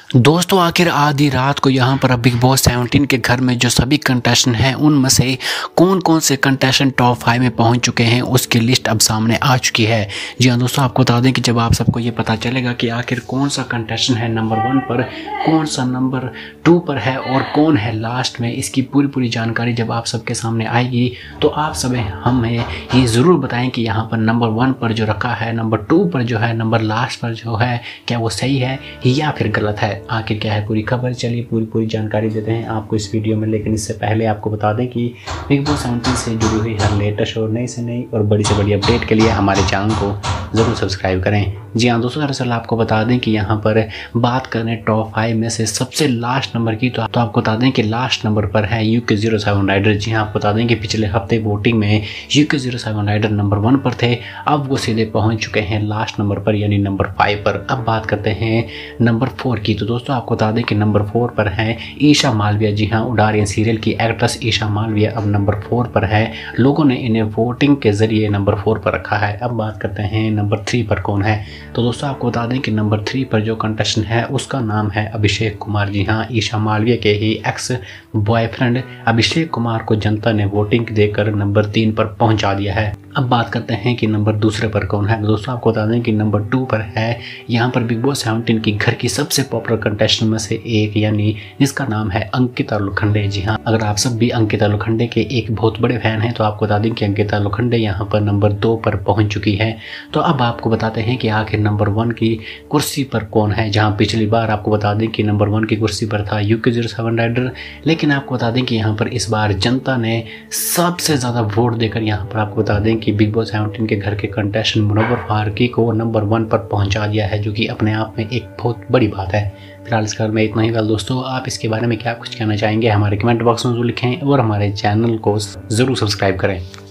दोस्तों आखिर आधी रात को यहाँ पर अब बिग बॉस 17 के घर में जो सभी कंटेस्टेंट हैं उनमें से कौन कौन से कंटेस्टेंट टॉप 5 में पहुँच चुके हैं उसकी लिस्ट अब सामने आ चुकी है। जी हाँ दोस्तों, आपको बता दें कि जब आप सबको ये पता चलेगा कि आखिर कौन सा कंटेस्टेंट है नंबर 1 पर, कौन सा नंबर 2 पर है और कौन है लास्ट में, इसकी पूरी जानकारी जब आप सबके सामने आएगी तो आप सब हमें ये ज़रूर बताएं कि यहाँ पर नंबर 1 पर जो रखा है, नंबर 2 पर जो है, नंबर लास्ट पर जो है, क्या वो सही है या फिर गलत है। आखिर क्या है पूरी खबर, चलिए पूरी जानकारी देते हैं आपको इस वीडियो में। लेकिन इससे पहले आपको बता दें कि बिग बॉस 17 से जुड़ी हुई हर लेटेस्ट और नई से नई और बड़ी से बड़ी अपडेट के लिए हमारे चैनल को ज़रूर सब्सक्राइब करें। जी हाँ दोस्तों, दरअसल आपको बता दें कि यहाँ पर बात करें टॉप 5 में से सबसे लास्ट नंबर की, तो आपको बता दें कि लास्ट नंबर पर है UK07 राइडर। जी हाँ, आपको बता दें कि पिछले हफ्ते वोटिंग में UK07 राइडर नंबर 1 पर थे, अब वो सीधे पहुँच चुके हैं लास्ट नंबर पर यानी नंबर 5 पर। अब बात करते हैं नंबर 4 की, तो दोस्तों आपको बता दें कि नंबर 4 पर है ईशा मालविया। जी हाँ, उड़ारियन सीरियल की एक्ट्रेस ईशा मालविया अब नंबर 4 पर है। लोगों ने इन्हें वोटिंग के जरिए नंबर 4 पर रखा है। अब बात करते हैं नंबर 3 पर कौन है, तो दोस्तों आपको बता दें कि नंबर 3 पर जो कंटेस्टेंट है उसका नाम है अभिषेक कुमार। जी हाँ, ईशा मालविया के ही एक्स बॉयफ्रेंड अभिषेक कुमार को जनता ने वोटिंग देकर नंबर 3 पर पहुंचा दिया है। अब बात करते हैं कि नंबर दूसरे पर कौन है। दोस्तों आपको बता दें कि नंबर 2 पर है यहाँ पर बिग बॉस 17 की घर की सबसे पॉपुलर कंटेस्टेंट में से एक, यानी जिसका नाम है अंकिता लोखंडे। जी हाँ, अगर आप सब भी अंकिता लोखंडे के एक बहुत बड़े फैन हैं तो आपको बता दें कि अंकिता लोखंडे यहाँ पर नंबर 2 पर पहुँच चुकी है। तो अब आपको बताते हैं कि आखिर नंबर 1 की कुर्सी पर कौन है। जहाँ पिछली बार आपको बता दें कि नंबर 1 की कुर्सी पर था UK07 राइडर, लेकिन आपको बता दें कि यहाँ पर इस बार जनता ने सबसे ज़्यादा वोट देकर यहाँ पर आपको बता दें कि बिग बॉस 17 के घर के कंटेस्टेंट मुनव्वर फारूकी को नंबर 1 पर पहुंचा दिया है, जो कि अपने आप में एक बहुत बड़ी बात है। फिलहाल इस खबर में इतना ही। दोस्तों आप इसके बारे में क्या कुछ कहना चाहेंगे हमारे कमेंट बॉक्स में जरूर लिखें और हमारे चैनल को ज़रूर सब्सक्राइब करें।